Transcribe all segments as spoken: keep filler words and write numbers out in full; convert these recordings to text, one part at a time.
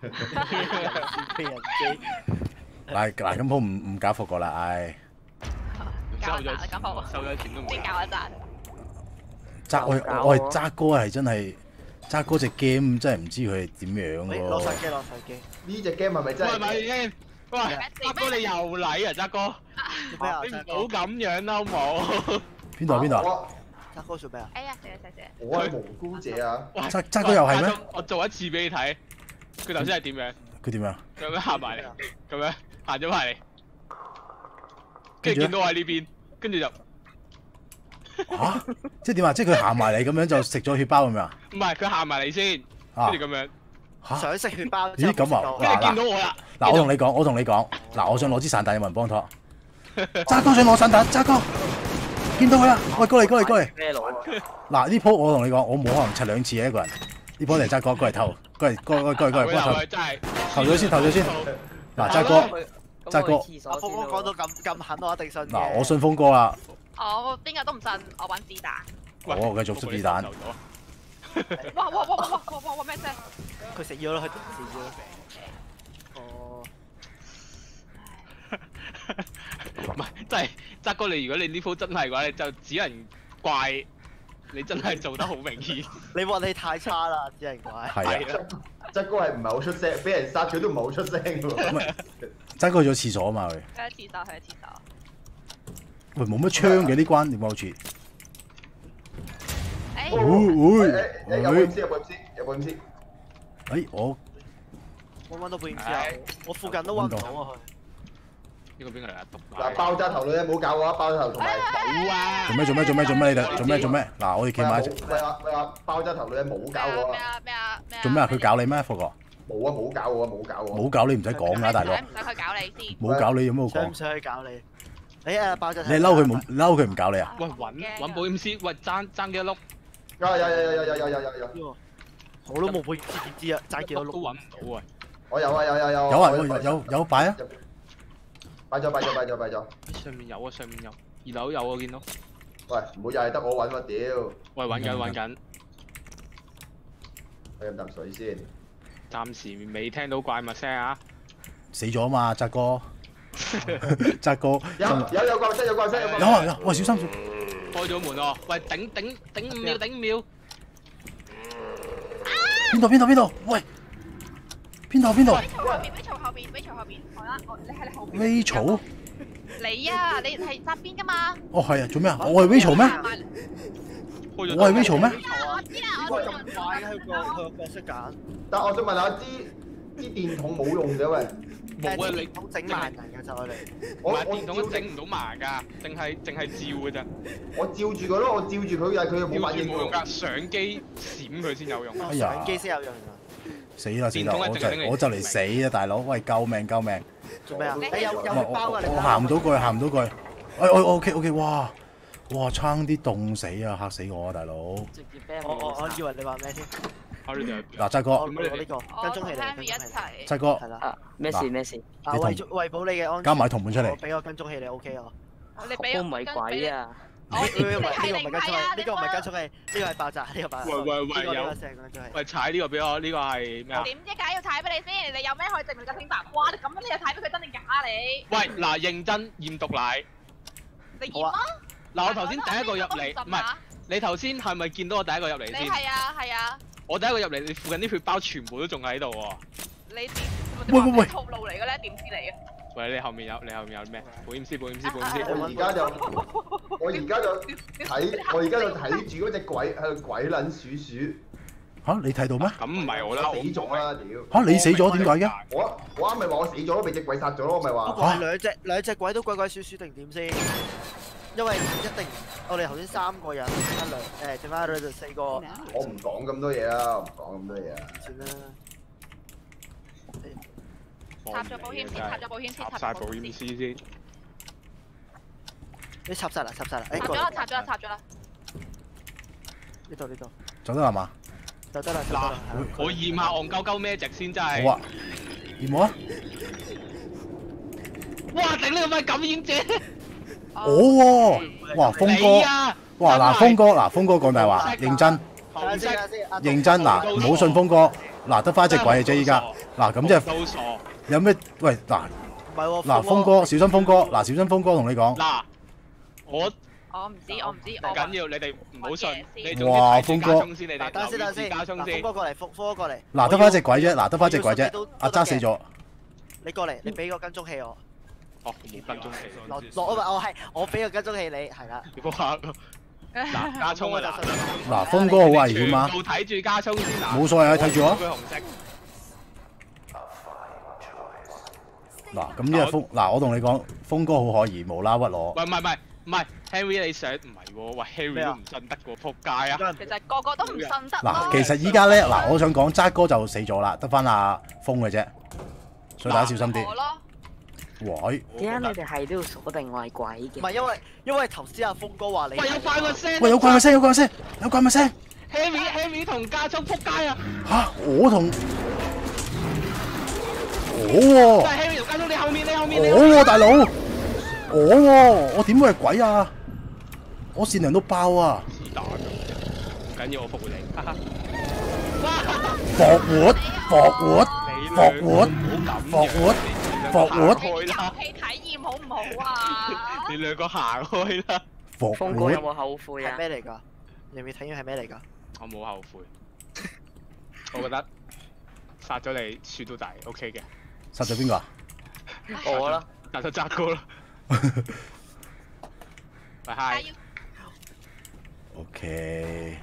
俾人機。 嗱嗱咁好唔唔搞復過啦，唉。 收咗咁好，收咗錢都唔你教一陣。 揸我我係揸哥係真係揸哥隻 game 真係唔知佢係點樣喎。 攞手機攞手機。 呢隻 game 係咪真係？ 喂咪先，喂，阿哥你又嚟啊，揸哥！你唔好咁樣啦，好冇？ 邊度啊邊度啊？ 揸哥做咩啊？ 哎呀，死啦死啦！ 我係無辜者啊！ 揸揸哥又係咩？ 我做一次俾你睇，佢頭先係點樣？ 佢點樣？ 咁樣行埋嚟，咁樣行咗埋嚟，跟住見到我喺呢邊，跟住就嚇，即係點啊？即係佢行埋嚟咁樣就食咗血包咁樣啊？ 唔係，佢行埋嚟先，跟住咁樣。 嚇！ 想食血包？ 咦咁啊！ 跟住見到我啦。 嗱，我同你講，我同你講，嗱，我想攞支散彈，有冇人幫拖？揸哥想攞散彈，揸哥見到佢啦！喂，過嚟過嚟過嚟！ 咩攞啊？ 嗱呢鋪我同你講，我冇可能拆兩次嘅一個人。呢鋪嚟揸哥過嚟投，過嚟過嚟過嚟過嚟幫投。 真係投咗先，投咗先。嗱，揸哥，揸哥， 阿峰哥講到咁咁狠，我一定信嘅。 嗱，我信峰哥啦。 我邊個都唔信，我揾子彈。 我繼續出子彈。 哇哇哇哇哇哇哇咩聲？ 佢食咗啦，佢食咗。哦。 唔係，真係澤哥，你如果你呢鋪真係嘅話，你就只能怪你真係做得好明顯。 你運氣太差啦，只能怪。 係啊。澤哥係唔係好出聲？俾人殺佢都唔係好出聲喎。 揸哥去咗廁所啊嘛佢。 去咗廁所，去咗廁所。 喂，冇乜槍嘅呢關點解好似？ 會會有保險絲，有保險絲，有保險絲。 誒我我揾到保險絲啊！我附近都揾唔到啊佢。 呢個邊個嚟啊？ 嗱，爆炸頭女唔好搞我啊！爆炸頭同埋冇啊！ 做咩做咩做咩做咩你哋做咩做咩？嗱我哋企埋一齊。 喂話喂話爆炸頭女冇搞我咩啊！ 啊咩啊咩啊！ 做咩啊？佢搞你咩？霍哥？ 冇啊冇搞我啊冇搞我。 冇搞你唔使講㗎大佬。 唔使佢搞你先。 冇搞你有咩好講？ 想唔想去搞你？你啊爆炸頭。 你嬲佢冇嬲佢唔搞你啊？ 喂揾揾保險絲，喂爭爭幾多碌？ 有有有有有有有有有。 我都冇保險絲點知啊？爭幾多碌都揾唔到啊！ 我有啊有有有。 有啊有有有擺啊！ 擺咗擺咗擺咗擺咗。 上面有啊上面有，二樓有啊見到。 喂，唔好又係得我揾喎屌！ 喂揾緊揾緊， 我飲啖水先。 暫時未聽到怪物聲啊！ 死咗啊嘛，澤哥，澤哥。 有有有怪聲有怪聲有怪聲。 有啊有，喂小心！ 開咗門喎，喂頂頂頂五秒頂五秒。 邊度邊度邊度？喂，邊度邊度 Rachel 後邊 Rachel 後邊 Rachel 後邊，我啦我你喺你後邊。 ？Rachel？ 你啊，你係側邊㗎嘛？ 哦係啊，做咩啊？我係 Rachel 咩？我係 Rachel 咩？ 我知啊，我知啊。 咁快嘅佢個佢個角色揀。 但我想問下，支支電筒冇用嘅喂。 冇啊你好整慢人嘅就係你。 唔係電筒都整唔到麻㗎，淨係淨係照㗎咋。 我照住佢咯，我照住佢，但係佢又冇反應冇用㗎，相機閃佢先有用。 哎呀相機先有用啊！ 死啦死啦！我就我就嚟死啊大佬！喂救命救命！ 做咩啊？你有有我血包啊！你我行唔到過去行唔到過去。哎我 OK OK 哇哇差啲凍死啊嚇死我啊大佬！ 直接俾人我我我以為你話咩添？ 嗱澤哥， 我呢個跟蹤我同器嚟， Tammy 一跟蹤器嚟。 齊。 澤哥係啦。 啊咩事咩事？ 啊你同為咗為保你嘅安全， 加埋同伴出嚟我俾個跟蹤器你 OK 啊？ 你俾都唔係鬼啊！ 我呢個唔係係呢個唔係跟蹤器，呢個唔係跟蹤器，呢個係爆炸，呢個爆炸。 喂喂喂呢個呢有個成跟蹤器。 喂踩呢個俾我，呢個係咩啊？ 點知梗係要踩俾你先？你有咩可以證明個清白？哇！你咁樣你又踩俾佢真定假啊你？ 喂嗱認真驗毒奶。 你驗啊？ 嗱我頭先第一個入嚟，唔係你頭先係咪見到我第一個入嚟先？ 你係啊係啊。 我第一個入嚟，你附近啲血包全部都仲喺度喎。 你點？ 喂喂喂套路嚟嘅咧？點知你啊？ 喂，你後面有，你後面有咩？保險絲，保險絲，保險絲。 我而家就我而家就睇我而家就睇住嗰隻鬼喺度鬼撚鼠鼠。 嚇你睇到咩？ 咁唔係我啦， 死咗啦屌！ 嚇你死咗點解嘅？ 我我啱咪話我死咗咯，被隻鬼殺咗咯，我咪不話。 過係兩隻兩隻鬼都鬼鬼祟祟定點先？因為一定我哋頭先三個人，一兩誒點解就四個？ 我唔講咁多嘢啦，我唔講咁多嘢啊。 算啦。 插咗保險絲，插咗保險絲， 插晒保險絲先。 你插晒啦，插晒啦。 插咗啦，插咗啦，插咗啦。 呢度呢度。 走得啦嘛？ 就得啦，就得嗱啦。， 我驗下戇鳩鳩咩值先真係。 好啊，驗我啊！ 哇！頂你個咪感染者。 我喎，哇峰哥，哇嗱峰哥嗱峰哥講大話，認真。 睇下先，睇下先。 認真嗱，唔好信峰哥。 嗱得翻一隻鬼嘅啫依家。嗱咁即係都傻。 有咩？喂嗱唔係喎， 嗱，峰哥小心峰哥，嗱小心峰哥同你講。 嗱，我我唔知，我唔知， 唔緊要，你哋唔好信，你哇總之睇住加聰先，你哋等先等留意先， 加聰先。 峰哥過嚟，峰峰哥過嚟。 嗱得翻一隻鬼啫，嗱得翻一隻鬼啫，阿揸死咗。 你過嚟，你俾個跟蹤器我。 哦，冇跟蹤器。 落落啊！我係我俾個跟蹤器你，係啦。 哇！嗱，加聰啊嗱， 嗱峰哥好危險啊！ 全部睇住加聰先嗱。 冇所謂啊，睇住我。 佢紅色。 嗱咁呢個峰，嗱我同你講，峰哥好可疑，無啦屈我。 喂，唔係唔係唔係 ，Henry 你想唔係喎？喂 Henry 都唔信得喎，撲街啊！ 其實個個都唔信得嗱，其實依家咧，嗱我想講，渣哥就死咗啦，得翻阿峰嘅啫，所以大家小心啲。 我咯。 喂， 點解你哋係都要鎖定我係鬼嘅？ 唔係因為因為頭先阿峰哥話你。 喂，有怪個聲。 喂，有怪物聲，有怪物聲，有怪物聲。 Henry Henry 同加聰撲街啊！ 嚇，我同我喎。 喂 Henry 同加聰，你後面，你後面。 我喎大佬，我喎，我點會係鬼啊？我善良到爆啊！ 是但唔緊要，我復活你。 復活，復活，復活，復活，復活。 開啦！ 遊戲體驗好唔好啊？ 你兩個行開啦！ 復峰哥有活。 冇後悔啊係？咩嚟㗎？你未睇完係咩嚟㗎？ 我冇後悔，我覺得殺咗你輸都抵 ，OK 嘅。 殺咗邊個啊？ 我啦， 殺咗扎哥啦。喂 hi。 OK。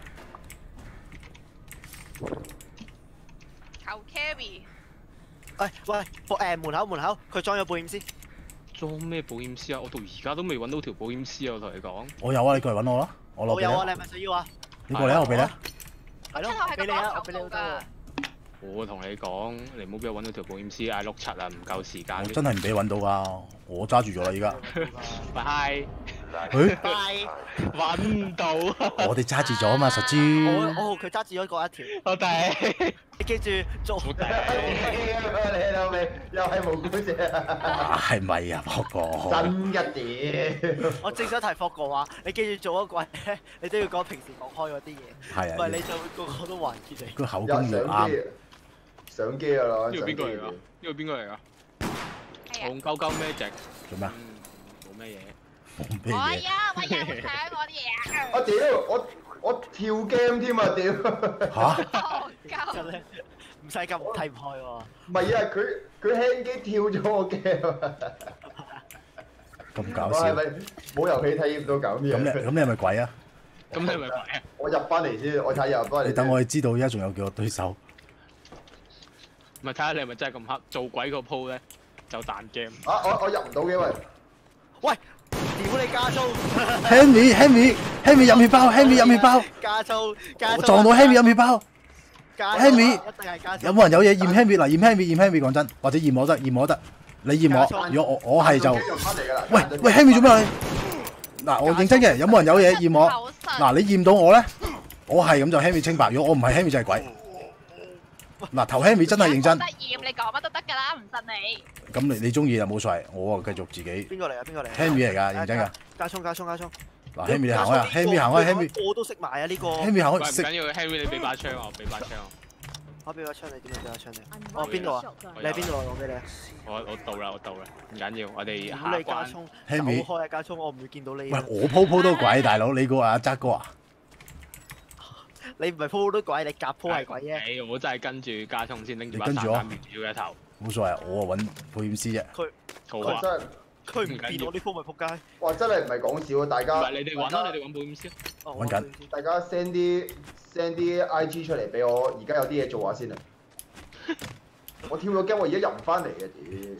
求 carry。 喂喂，誒門口門口，佢裝咗保險絲。 裝咩保險絲啊？我到而家都未揾到條保險絲啊！我同你講。 我有啊，你過嚟揾我啦，我攞俾你。 我有啊，你係咪想要啊？ 你過嚟啊，我俾你啊。 係咯，俾你啊，我俾你好多喎。 我同你講，你唔好俾我揾到條保險絲，嗌碌柒啊！唔夠時間。 我真係唔俾揾到㗎，我揸住咗啦依家。 喂 hi。 誒， 拜。 揾唔到啊！ 我哋揸住咗啊嘛，實我豬。 我佢揸住咗嗰一條。 我哋。 你記住做。 好頂。 你老味又係無辜者啊！ 係咪啊，博哥？ 真嘅屌！ 我正想提霍哥話，你記住做嗰鬼咧，你都要講平時講開嗰啲嘢， 係啊。 唔係你就會個個都還結你。 個口有供要啱。 相機，相機啊咯！ 呢個邊個嚟㗎？呢個邊個嚟㗎？戇鳩鳩咩隻？ 做咩啊？ 冇咩嘢。 冇咩嘢。 我呀，我又搶我啲嘢啊！ 我屌我我跳 game 添啊屌！ 嚇？ 真係唔使咁睇唔開喎。 唔係啊，佢佢輕機跳咗我 game 啊！ 咁搞笑。 我係咪冇遊戲體驗到咁咁你樣？ 咁你係咪鬼啊？ 咁你係咪鬼啊？ 我入翻嚟先，我睇入翻嚟。 你等我哋知道，而家仲有幾個對手。 咪睇下你係咪真係咁黑？做鬼個鋪咧就彈 game。 啊！我我入唔到嘅喂。 喂，屌你加粗 Henry，Henry，Henry 飲血包，Henry 飲血包。 加粗加粗。 我撞到 Henry 飲血包。 加 Henry 一定係加粗。 有冇人有嘢驗 Henry？嗱，驗 Henry，驗 Henry，講真，或者驗我得，驗我得。你驗我，如果我我係就，喂喂 Henry 做咩啊你？嗱，我認真嘅，有冇人有嘢驗我？嗱，你驗到我咧，我係咁就 Henry 清白。如果我唔係 Henry 就係鬼。嗱，頭 Henry 真係認真。 得驗你講乜都得㗎啦，唔信你。 咁你你中意就冇所謂，我啊繼續自己。 邊個嚟啊？邊個嚟 Henry 嚟㗎，認真㗎。 加葱加葱加葱。 嗱 Henry 你行開啊 ，Henry 行開 Henry。 我都識埋啊呢個。 Henry 行喂，唔開，識緊要，Henry 你俾把槍我，俾把槍我。 我俾把槍你，點樣俾把槍你？哦邊度啊？你喺邊度啊？我俾你啊。 我我到啦，我到啦，唔緊要，我哋屌下你加關。 葱，走 Henry 開啊加葱，我唔會見到你喂啊。 我鋪鋪都鬼，大佬你估啊扎哥啊？ 你唔係鋪鋪都鬼，你夾鋪係鬼啫。 誒，我真係跟住加聰先拎住把你跟住我散彈瞄住佢頭。 冇所謂，我啊揾保險絲啫。 好啊。 哇真係， 佢唔見我呢鋪咪撲街。 哇真係唔係講笑啊！大唔家係你哋揾啦，你哋揾保險先。 哦揾緊。 大家 send 啲 send 啲 I G 出嚟俾我，而家有啲嘢做下先啊！我跳咗 game，我而家入唔翻嚟嘅，屌！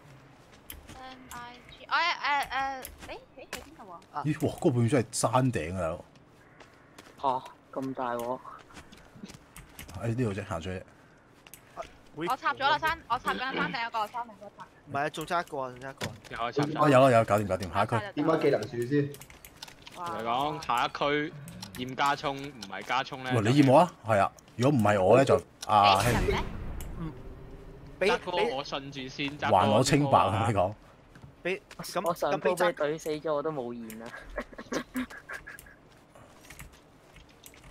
N I G，我誒誒誒，誒誒喺邊度啊？ 咦？哇！嗰個保險絲係山頂啊，大佬。 嚇咁大鑊！ 喺呢度啫，行出去。 我插咗啦山，我插緊山頂嗰個山頂嗰個。 唔係啊，仲差一個啊，仲差一個啊。 有啊，差唔哦， 多。 有啦有，搞掂搞掂，下一區。 點解技能樹先？ 同你講，下一區驗加聰，唔係加聰咧。 喂，你驗我啊？係啊。如果唔係我咧，就啊 Henry 俾扎哥， 俾我信住先。扎哥還我清白啊！同你講。 俾咁我上咁俾扎鋪俾懟死咗我都冇言啊！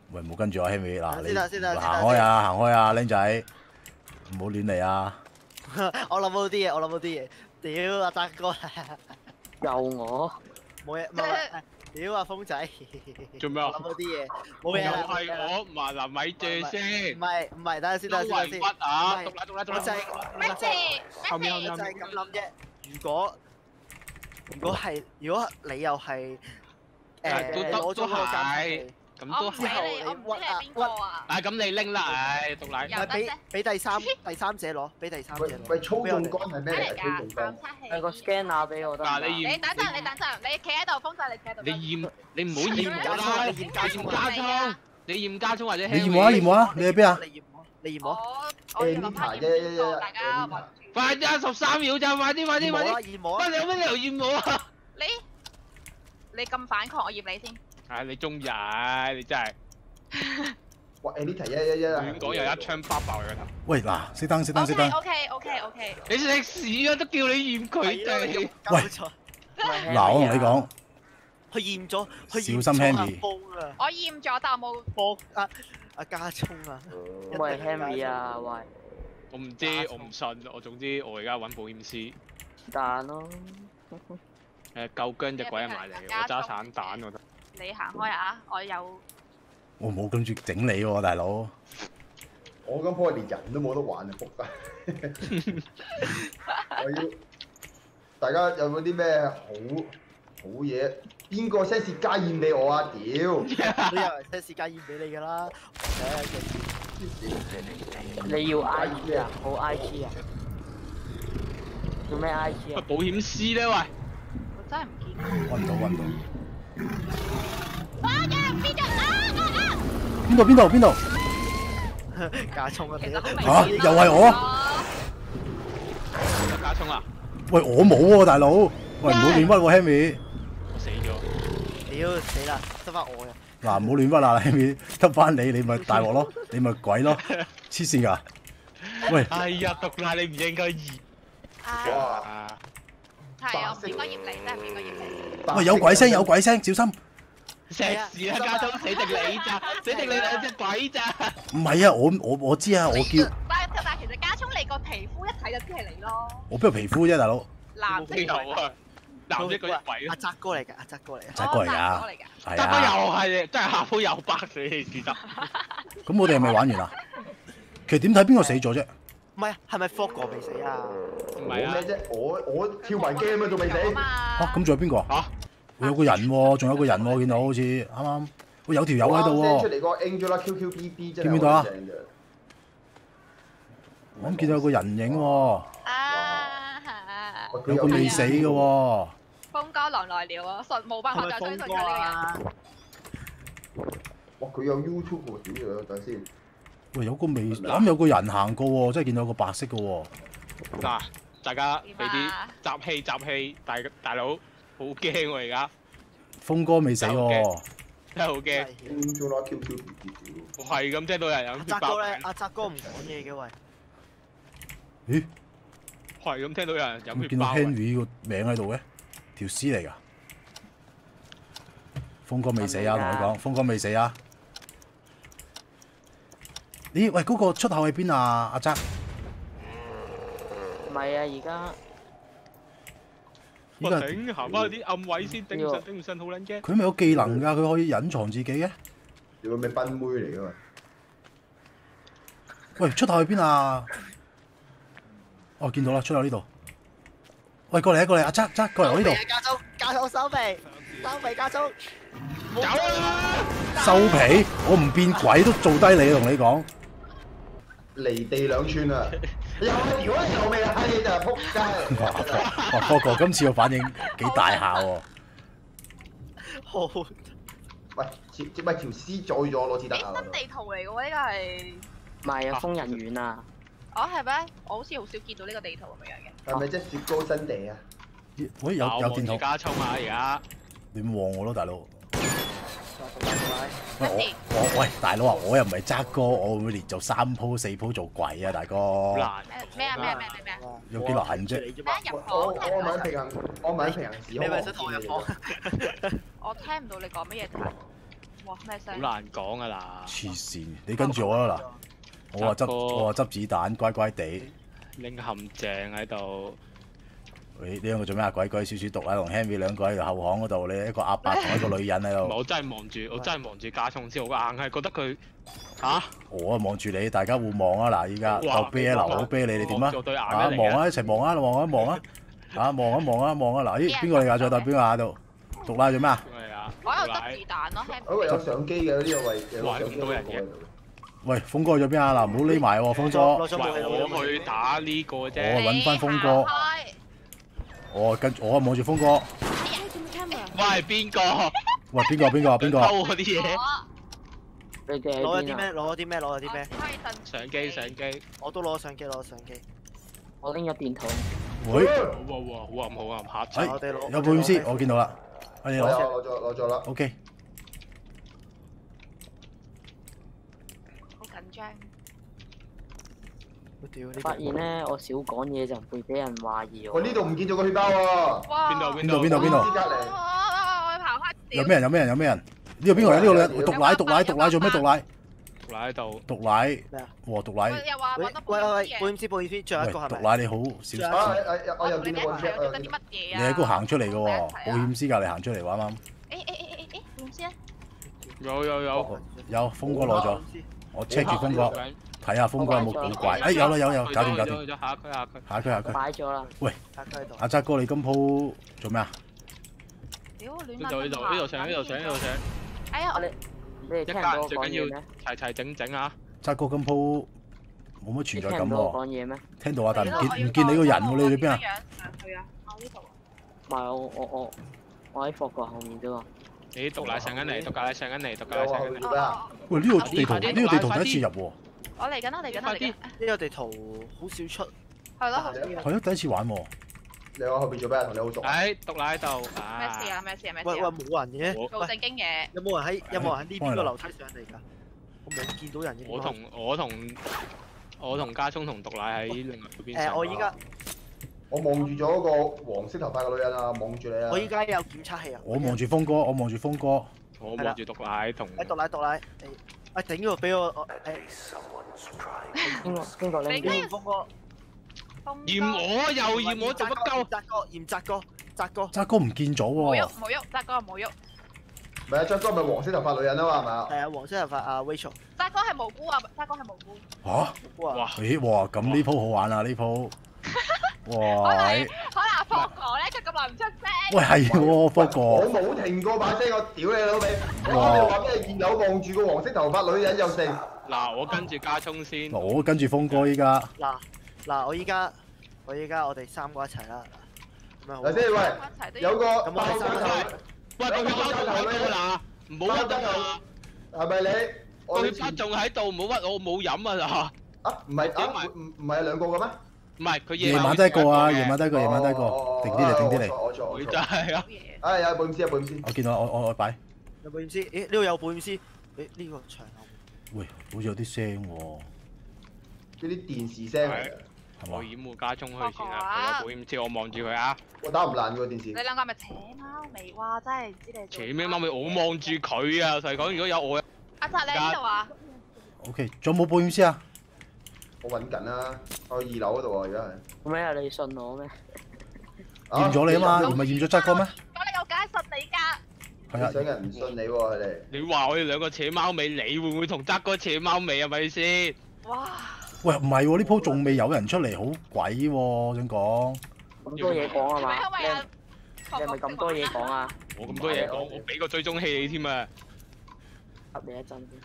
喂，唔好跟住我 Henry 嗱，你先啦先啦行開啊，行開啊，僆仔，唔好亂嚟啊！ 我諗到啲嘢，我諗到啲嘢。屌阿澤哥， 又我， 冇嘢，唔係，屌阿風仔， 做咩啊？ 諗到啲嘢，冇嘢又啦。 係我，麻嗱咪住先。 唔係唔係，等下先等下先等下先。 啊！讀啦讀啦讀啦。 我就係咩事？ 後面後面我就係咁諗啫。如果如果係如果你又係誒都攞咗個係監咁都我唔知係。 你，我唔知你係邊個啊？ 啊咁你拎啦，唉，讀奶。 唔係俾俾第三第三者攞，俾第三者攞。 喂喂，操縱杆係咩嚟？ 咩嚟操縱㗎？ 杆探測器。 係個 scanner 俾我得唔得？ 嗱你驗你等陣，你等陣，你企喺度，風仔你企喺度。 你驗你唔好驗我你驗啦， 你驗加驗葱加葱，你驗加葱或者你驗我啊，驗我啊，你喺邊啊？ 你驗我，你驗我我。 我要諗翻驗邊個，大家揾。 快啲十三秒咋，快啲快啲快啲！ 驗我啊！ 喂，你有咩理由驗我啊？ 你你咁反抗，我驗你先。 唉，你中意啊！你真係哇 Anita 一一一亂講又一槍爆爆你個頭。 喂，嗱，熄燈熄燈熄 O K 燈。 O K O K O K。 你食屎啊！都叫你驗佢哋。 喂錯， 嗱，我同你講， 佢驗咗，佢驗小心咗阿 Henry 風啊， 我驗咗，但我冇。 波阿阿加葱啊， 喂 Henry 啊，喂， 我唔知，我唔信。我總之我而家揾保險絲。 彈咯， 誒，夠姜隻鬼人埋嚟，我揸散彈我得。 你行開啊！我有。 我冇跟住整你喎，大佬。 我咁鋪連人都冇得玩啊！仆街！我要大家有冇啲咩好好嘢？邊個 send 家宴俾我啊？屌！ 你有人 send 時間驗俾你㗎啦， 你要 I G 啊？好 I G 啊？做咩 I G 啊？ 保險絲咧，喂！ 我真係唔見。 揾唔到揾唔到。 啊！有人變咗啊啊啊！ 邊度邊度邊度？ 加葱啊！ 其實都未。 嚇又係我有加葱啊！ 喂，我冇喎，大佬。喂，唔好亂屈喎，Henry。 我死咗。 屌死啦，得翻我啊！ 嗱，唔好亂屈啦，Henry，得翻你，你咪大鑊咯，你咪鬼咯，黐線㗎！喂， 哎呀，毒奶你唔應該驗。 啊！ 啊！ 係啊，我唔應該驗你，真係唔應該驗你。 喂，有鬼聲有鬼聲，小心！ 石屎啊，加葱死定你咋？死定你兩隻鬼咋？ 唔係啊，我我我知啊，我叫但但係其實加葱你個皮膚一睇就知係你咯。 我邊有皮膚啫，大佬。 藍色邊有啊？藍色嗰隻鬼阿啊！ 澤哥嚟㗎，阿澤哥嚟㗎。 澤哥嚟㗎嚟㗎。 係得啊。 又係，真係下鋪又白死你記得。 咁我哋係咪玩完啦？其實點睇邊個死咗啫？ 唔係，係咪 Fog 哥未死啊？ 唔係啊咩？啫？我我跳埋 game 啊，仲未死。 嚇，咁仲有邊個啊？ 嚇！ 會有個人喎，仲有個人喎，見到好似啱啱。喂，有條友喺度 ，send 出喎。 嚟個 Angela Q Q B B 真係見唔見到啊好正嘅。 我見到有個人影喎， 啊！ 有個未死嘅喎。 風哥狼來了啊！順冇辦法再追上佢呢個人。 哇！佢有 YouTube 喎，屌佢，等先。 喂，有個未啱有個人行過喎，真係見到有個白色嘅喎。 嗱，大家俾啲集氣集氣，大大佬好驚喎而家， 峰哥未死喎。 真係好驚。 Angela Q Q B B 屌。 我係咁聽到有人阿有血爆澤哥咧，阿澤哥唔講嘢嘅喂。 咦？ 係咁聽到有人有血見到爆。 Henry 個名喺度嘅，條屍嚟㗎。峰哥未死啊！同佢講，峰哥未死啊！咦？喂，嗰個出口喺邊啊？阿澤。 唔係啊，而家我頂行翻去啲暗位先，頂唔順頂唔順，好撚驚。 佢咪有技能㗎？佢可以隱藏自己嘅。 你個咩賓妹嚟㗎嘛？ 喂，出口去邊啊？哦，見到啦，出口呢度。喂，過嚟啊，過嚟！阿澤澤，過嚟我呢度。 加葱，加葱收皮，收皮加葱。 走啦！ 收皮！我唔變鬼都做低你，同你講。 離地兩寸啊！又係如果又未閪嘢就係撲街。 哇！科哥今次個反應幾大下喎。 好。 喂，條喂條屍再咗攞次得啊！ 新地圖嚟嘅喎，呢個係。 唔係啊，瘋人院啊， 哦，係咩？我好似好少見到呢個地圖咁樣嘅。 係咪即係雪糕新地啊？ 喂，有有電筒， 加葱啊！而家你唔旺我咯，大佬。喂， 咩事我我喂大佬啊，我又唔係揸哥，我會唔會連做三鋪四鋪做鬼啊，大哥？ 好難。 咩啊咩啊咩啊咩啊！ 有幾難啫？ 你啫咩啊入我房？ 我買平衡，我買平衡時你咪想同我入房？ 我聽唔到你講乜嘢題。 哇咩聲？ 好難講啊嗱。 黐線，你跟住我啦嗱，我話執我話執子彈，乖乖地。 拎陷阱喺度。 喂，呢兩個做咩啊？鬼鬼祟祟獨喺同 Henry 兩個喺度後巷嗰度，你一個阿伯同一個女人喺度。 我真係望住，我真係望住加聰先，我硬係覺得佢嚇。 我啊望住你，大家互望啊！嗱，依家鬥啤啊，留好啤你哋點啊？ 做對眼啊望啊，一齊望啊，望一望啊！啊望一望啊，望啊！嗱，咦邊個嚟㗎？再對邊個喺度？獨拉做咩啊？ 我有得子彈咯。 嗰個有相機嘅呢個位，有哇相機咁多人嘅。 喂，峰哥去咗邊啊？嗱，唔好匿埋喎，峰哥。 喂，我去打呢個啫。 我揾翻峰哥。我跟我望住峰哥。 喂，邊個？ 喂，邊個？邊個？邊個？ 偷我啲嘢。 你哋喺邊啊？ 攞咗啲咩？攞咗啲咩？攞咗啲咩？ 相機，相機。 我都攞相機，攞相機。 我拎咗電筒。 喂！ 哇哇，好暗好暗，嚇哎親！ 有保險絲，我見到啦。你攞。 攞咗攞咗啦。 OK。 好緊張。 我屌！ 發現咧，我少講嘢就唔會俾人懷疑我。 喂，呢度唔見咗個血包喎。 哇！ 邊度邊度邊度邊度？ 隔離。 我我跑開。 有咩人？有咩人？有咩人？呢個邊個嚟？呢個女人毒奶毒奶毒奶做咩毒奶？ 毒奶喺度。 毒奶咩啊？ 哇毒奶！ 又話喂揾到喂喂，保嘢。 險絲保險絲，最後一個係咪？ 毒奶你好小心。 啊誒我又見到個我做緊啲乜嘢你啊？ 喺嗰度行出嚟嘅喎，保險絲隔離行出嚟話啱啱。 誒誒誒誒誒，保險絲啊！ 有有有。 有峰哥攞咗，我 check 住峰哥，睇下峰哥有冇古怪。誒有啦有有，搞掂搞掂。 下區下區。 下區下區。 擺咗啦。 喂， 喺度。 阿澤哥你今鋪做咩啊？ 屌亂呢度呢度呢度上呢度上呢度上。 哎呀，我哋一你哋聽唔到家最緊我講嘢咩？ 要齊齊整整啊！ 澤哥今鋪冇乜你存在感聽唔到我喎， 講嘢咩？ 聽到啊，但係唔見唔見你個人喎，你去邊啊？ 去啊！我呢度。 唔係我我我我喺霍國後面啫喎。 你毒奶上緊嚟，毒奶上緊嚟，毒奶有啊， 上緊嚟。 後面咩啊？ 喂呢個地圖呢個地圖第一次入喎， 我嚟緊啦，嚟緊啦，嚟緊。 呢個地圖好少出。 係咯，好少。 係咯第一次玩喎。 你話後邊做咩啊？同你好熟。 誒，毒奶喺度。 咩事啊？咩事啊？咩事喂喂， 啊？ 冇人嘅。 做正經嘢。 有冇人喺有冇人喺呢邊個樓梯上嚟㗎？我冇見到人嘅。 我同我同我同家聰同毒奶喺另外嗰邊上。 誒，我依家我望住咗個黃色頭髮嘅女人啊，望住你啊！ 我依家有檢測器啊。 我望住峰哥，我望住峰哥。 我望住毒奶同。 誒，毒奶毒奶，誒，啊頂喎，俾我我誒。 邊個邊個拎驗峰哥。 驗我又驗我做乜鳩？ 澤哥驗澤哥，澤哥。 澤哥唔見咗喎。 冇喐冇喐，澤哥冇喐。 唔係啊，張哥咪黃色頭髮女人啊嘛，係咪啊？ 係啊，黃色頭髮啊 Rachel。 澤哥係無辜啊！澤哥係無辜。 嚇？ 哇！ 咦哇咁呢鋪好玩啊呢鋪。哇！ 可能可能霍哥咧，佢咁耐唔出聲。 喂係喎福哥。 我冇停過把聲，我屌你老味！我話俾你見有望住個黃色頭髮女人又剩。 嗱，我跟住家聰先。 我跟住峰哥依家。 嗱嗱，我依家我依家我哋三個一齊啦。咁樣好。 嗱先喂，有個咁我哋三個。 喂，個血包仲喺度嗱，唔好屈啊！ 係咪你？ 個血包仲喺度，唔好屈我，冇飲啊！ 啊，唔係啊，唔唔係兩個嘅咩？ 唔係佢夜晚得一個啊，夜晚得一個，夜晚得一個，定啲嚟，定啲嚟。 我錯我佢錯。 就係啊！ 啊有保險絲有保險絲。 我見到我我我擺。 有保險絲，誒呢度有保險絲，誒呢個牆口。 喂，好似有啲聲喎。 呢啲電視聲嚟嘅。 係嘛？ 我掩護家聰去前啊，佢有保險車，我望住佢啊！ 我打唔爛嘅喎電視。 你兩個係咪扯貓尾？哇！真係唔知你。 扯咩貓尾？我望住佢啊！就係講如果有我。 阿澤你喺呢度啊？ OK，仲有冇保險絲啊？ 我揾緊啦，我去二樓嗰度啊，而家係。 咩啊？你信我咩？ 驗咗你啊嘛，唔係驗咗質哥咩？ 講你我梗係信你㗎。 係啊。 想人唔信你喎，佢哋。 你話我哋兩個扯貓尾，你會唔會同澤哥扯貓尾啊？咪先？ 哇！ 喂，唔係喎，呢鋪仲未有人出嚟，好鬼喎！我想講。 咁多嘢講啊嘛？ 係咪因為啊？ 你係咪咁多嘢講啊？ 我咁多嘢講，我俾個追蹤器你添啊！ 噏你一陣先。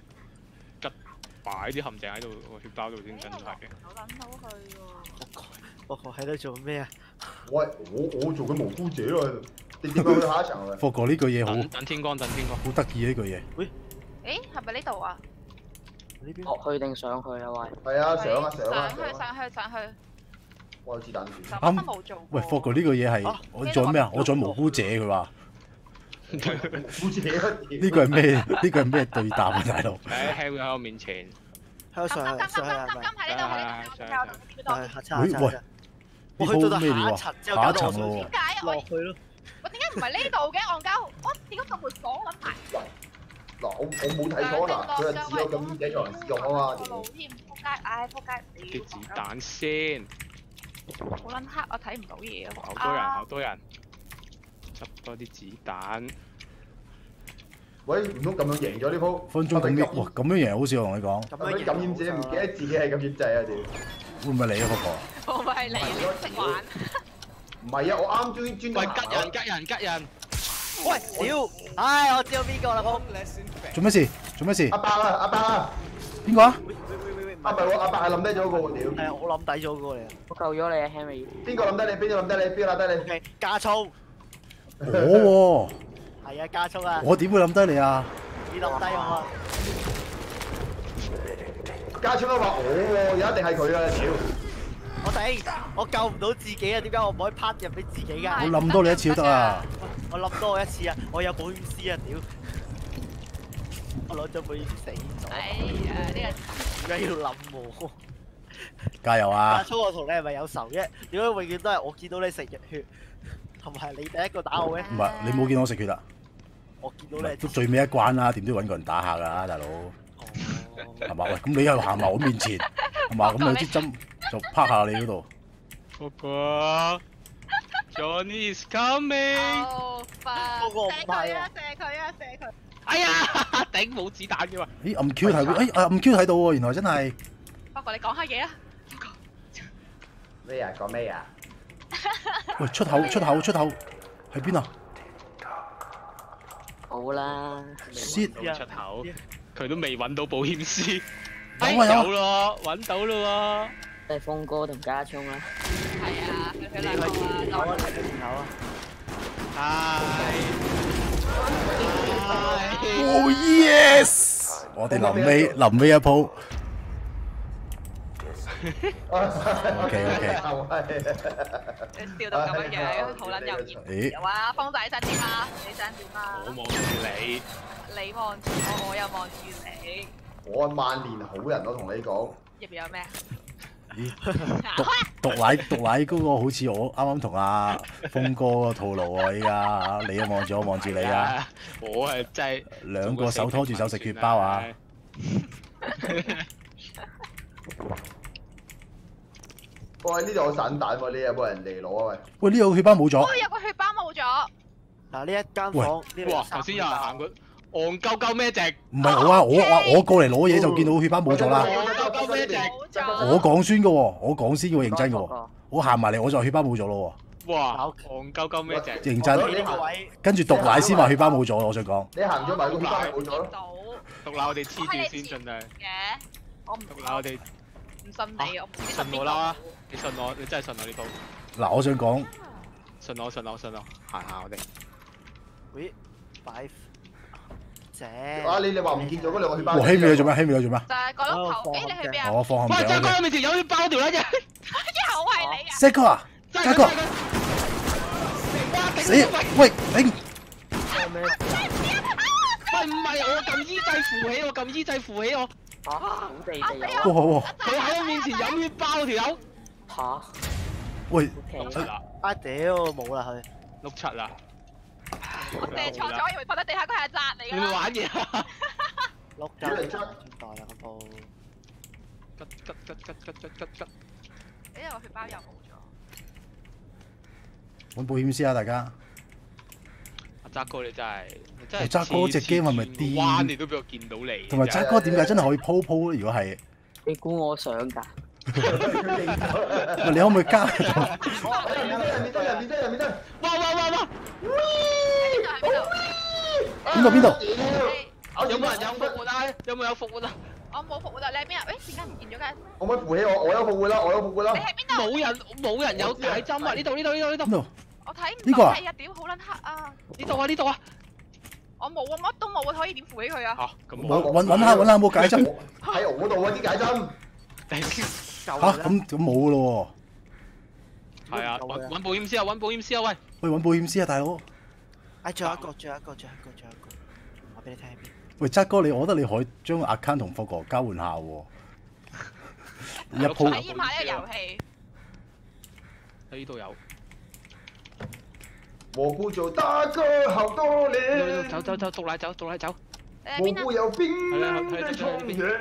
擺啲陷阱喺度個血包度先真係嘅。 好撚好去喎！ 我我喺度做咩啊？ 喂，我我做緊無辜者咯，你點解去下一層啊？ 福哥呢句嘢好等等天光，等天光。 好得意呢句嘢。 喂， 誒係咪呢度啊？ 呢邊。 落去定上去啊？喂。 係啊，上啊上啊上去上去上去。 我有子彈就乜都冇做。 喂，福哥呢句嘢係我做咩啊？我做無辜者佢話。 無辜者乜呢個係咩？呢個係咩對答啊，大佬？ 誒 Harry 喺我面前。 喺度上金金金金上係咪？ 金喺呢度喺呢度喺呢度。 係下層下層。 呢我去到到鋪咩料啊？ 下一層之後搞到我下一層喎點解我落去咯。 我點解唔係呢度嘅戇鳩？我點解咁會講撚埋？ 嗱，我我冇睇錯嗱，佢係只有咁幾個人使用啊嘛。 冇添，仆街！唉，仆街！ 啲子彈先。 好撚黑，我睇唔到嘢啊！ 好多人，好多人。執多啲子彈。 喂，唔通咁樣贏咗呢鋪？ 分鐘咁樣，哇！咁樣贏好笑，我同你講。 咁樣感染者唔記得自己係感染者啊！屌。會唔會你啊，福哥？ 我咪係你，識玩。 唔係啊，我啱專專。 喂，吉人，吉人，吉人。 喂，屌！唉，我知道邊個啦，我。 做咩事？做咩事？ 阿伯啊，阿伯啊。 邊個啊？ 啊，唔係喎，阿伯係冧低咗個喎，屌！ 係啊，我冧低咗個嚟啊！ 我救咗你啊 Henry。邊個冧低你？邊個冧低你？邊個冧低你？ OK，加速。 我喎。係啊，加速啊！ 我點會冧低你啊？ 你冧低我啊！ 加速都話我喎，一定係佢啊！屌！ 我頂，我救唔到自己啊！點解我唔可以拍入俾自己㗎？ 我冧多你一次都得啊！ 我冧多我一次啊！我有保險絲啊！屌！我攞咗保險絲死咗。 哎呀，呢個點解要冧我？ 加油啊！ 阿粗，我同你係咪有仇啫？點解永遠都係我見到你食血，同埋你第一個打我嘅？ 唔係，你冇見到我食血啊？ 我見到你都最尾一關啦，點都要揾個人打下㗎啦，大佬。係嘛？喂，咁你又行埋我面前，係嘛？咁有支針就拍下你嗰度。 嗰個 Johnny is coming。 哦，發。 嗰個唔係啊！ 射佢啊！射佢。 哎呀，頂冇子彈嘅嘛。 咦？暗 Q 睇到，誒暗 Q 睇到喎，原來真係。 不過你講下嘢啊。 咩啊？講咩啊？ 喂，出口出口出口，喺邊啊？ 好啦。 Shit！ 出口，佢都未揾到保險絲。 有啊有。 有咯，揾到咯喎。 都係峰哥同家聰啦。 係啊，佢兩個啊， 有啊，你嘅頭啊！ 係。 Oh yes！我哋臨尾臨尾一鋪。OK OK。 你笑到咁樣樣，好撚有熱。有啊，峰仔想點啊？你想點啊？ 我望住你。 你望住我，我又望住你。 我係萬年好人，我同你講。 入邊有咩？ 咦？毒毒奶毒奶嗰個好似我啱啱同阿峰哥個套路喎，依家嚇你又望住我，望住你啊！ 我係真係兩個手拖住手食血包啊！ 喂，呢度有散彈喎，你有冇人嚟攞啊？喂！ 喂，呢個血包冇咗。 喂，有個血包冇咗。 嗱，呢一間房，呢哇！頭先有人行過，戇鳩鳩咩隻？ 唔係我啊，我話我過嚟攞嘢就見到血包冇咗啦。 戇鳩鳩咩隻？ 我講先嘅喎，我講先嘅喎，認真嘅喎。我行埋嚟我就血包冇咗咯喎。哇！戇鳩鳩咩隻？ 認真。跟住毒奶先話血包冇咗，我想講。 你行咗埋個血包冇咗咯。 毒奶我哋黐住先盡量。 嘅，我唔毒奶我哋。 唔信你，我唔知信我啦，你信我，你真係信我呢鋪。 嗱，我想講， 信我，信我，信我，行下我哋。 喂，擺正。 啊！你你話唔見咗嗰兩個血包？ 哇！希美你做咩？希美你做咩？ 就係嗰粒頭，誒你去邊啊？ 我放下喂，嘉哥面前有血包條啦啫。 又係你啊！ 石哥啊，嘉哥。死！喂，頂！ 喂，唔係我撳衣制扶起，我撳衣制扶起我。 嚇！好地地哇哇！ 佢喺我面前飲血包條友。 嚇！ 喂， 六七啦。 啊屌，冇啦佢。 六七啦。 我射錯咗，以為瞓喺地下嗰係扎嚟㗎。 你咪玩嘢啊！ 六九嚟出代啦個波。 吉吉吉吉吉吉吉吉。 因為個血包又冇咗。 揾保險絲啊，大家！ 阿渣哥你真係，你真係。 渣哥隻 game 係咪癲？ 彎你都俾我見到你。 同埋渣哥點解真係可以鋪鋪咧？如果係， 你估我想㗎？ 喂，你可唔可以加？ 面得人面得人面得！ 哇哇哇哇！ 邊度邊度？ 有冇人有復活啊？有冇有復活啊？ 我冇復活啊！你喺邊啊？誒點解唔見咗嘅？ 可唔可以扶起我？我有復活啦！我有復活啦！ 你喺邊度？ 冇人冇人有解針啊！呢度呢度呢度呢度。 邊度？ 我睇唔到係啊！屌好撚黑啊！ 呢度啊呢度啊！ 我冇啊，乜都冇啊，可以點扶起佢啊？ 嚇咁冇揾揾下揾下有冇解針？ 喺我度啊啲解針。 嚇咁咁冇噶咯喎。係啊，揾揾保險絲啊！揾保險絲啊！喂。 喂，揾保險絲啊，大佬。 哎，仲有一個，仲有一個，仲有一個，仲有一個，話俾你聽邊？ 喂，渣哥，你我覺得你可以將 account 同霍哥交換下喎。一鋪。 體驗下呢個遊戲。 呢度有。 蘑菇做大哥好多年。 走走走，毒奶走，毒奶走。 蘑菇有冰的創園。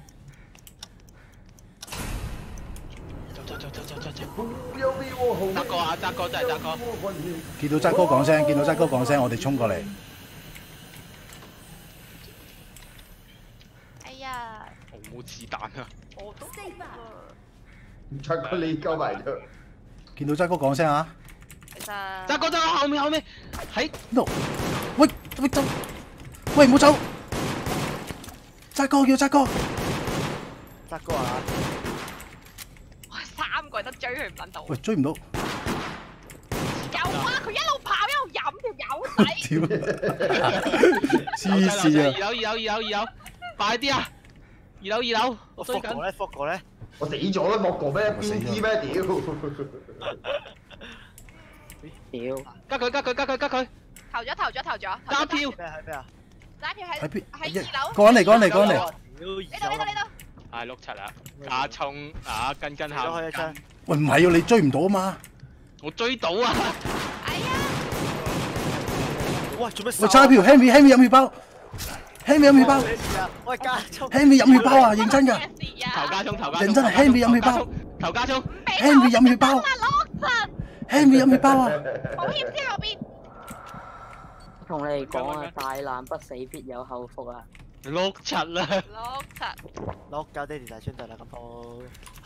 走走走走走走走。 有比我好。 澤哥啊，澤哥真係澤哥。 見到澤哥講聲，見到澤哥講聲，我哋衝過嚟。 哎呀！ 我冇子彈啊！ 我都死啦！ 澤哥你鳩埋咗。 見到澤哥講聲啊！ 其實澤哥，澤哥後面後面喺度。喂喂走！喂唔好走！澤哥叫澤哥。 澤哥啊！ 哇，三個人都追佢唔撚到。 喂，追唔到。 有啊！佢一路跑一路飲條友仔。 黐線啊！ 二樓二樓二樓二樓，快啲啊！二樓二樓，我追緊。 福哥咧，福哥咧， 我死咗啦，莫哥咩？邊知咩？屌！ 屌！ 加佢加佢加佢加佢。 投咗投咗投咗。 加票。 咩喺邊啊？ 加票喺喺邊？ 喺二樓。 過嚟過嚟過嚟。 呢度呢度呢度。 係碌柒啦！加衝啊，跟跟下。 喂，唔係啊，你追唔到啊嘛！ 我追到啊！ 哎呀！ 喂，做咩？ 喂，揸票 ，Henry Henry 飲血包 ，Henry 飲血包。 喂，加衝 ，Henry 飲血包啊！認真㗎。 投加衝投加衝。 認真係 Henry 飲血包。 投加衝。 Henry 飲血包。Henry 飲血包啊！ 保險車嗰邊。 同你哋講啊，大難不死必有後福啊！ 碌柒啦！ 碌柒。 碌鳩爹哋大穿隊啦，咁鋪。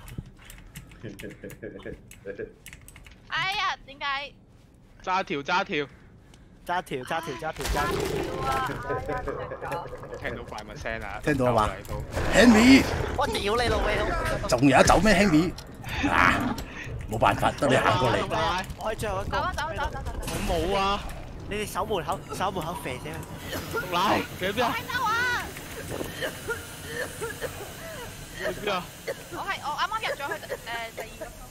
哎呀，點解？ 揸條揸條。 揸條揸條揸條揸條。 聽到怪物聲啊！ 聽到啊嘛 ？Henry， 我屌你老味！ 仲有得走咩 Henry？啊，冇辦法，得你行過嚟。 我喺最後一個。 走啊走啊走啊走啊！ 我冇啊！ 你哋守門口，守門口肥啫。 嚟，喺邊啊？ 喺度啊！ 喺邊啊？ 我係我啱啱入咗去誒第二個。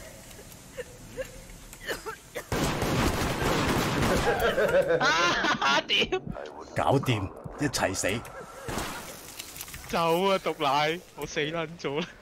啊！屌！ 搞掂，一齊死。 走啊！毒奶，我死撚咗啦！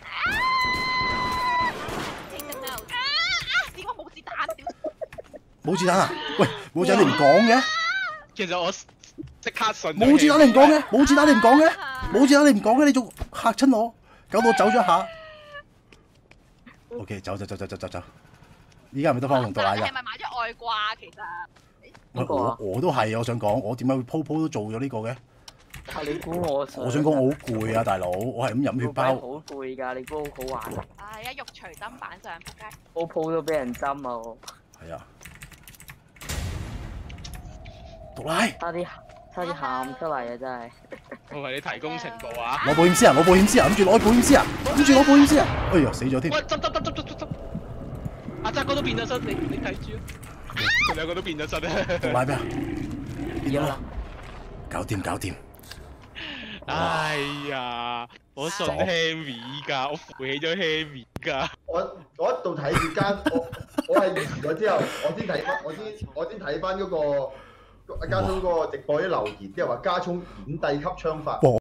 點解冇子彈？ 冇子彈啊！喂，冇子彈你唔講嘅？ 其實我即刻信。 冇子彈你唔講嘅？冇子彈你唔講嘅？冇子彈你唔講嘅？你仲嚇親我，搞到我走咗下。O K， 走走走走走走走。依家係咪得翻紅毒奶㗎？ 你係咪買咗外掛？其實。 我我我都係，我想講，我點解會鋪鋪都做咗呢個嘅？ 你估我？ 我想講我好攰啊，大佬，我係咁飲血包。 好攰㗎，你估好玩？ 唉，一肉隨砧板上仆街。 鋪鋪都俾人針啊！我。 係啊。毒奶。 差啲差啲喊出嚟啊！真係。 我為你提供情報啊！ 攞保險絲啊！攞保險絲啊！諗住攞保險絲啊！諗住攞保險絲啊！哎呀，死咗添！ 喂，執執執執執執執！阿澤哥都變咗身，你你睇住啊！佢兩個都變咗身啊！ 毒奶咩啊？變咗啦！搞掂搞掂！ 哎呀，我信 Henry 㗎，我扶起咗 Henry 㗎。 我我一度睇住間，我我係完咗之後，我先睇翻，我先我先睇翻嗰個阿家聰嗰個直播啲留言，即係話家聰演帝級槍法。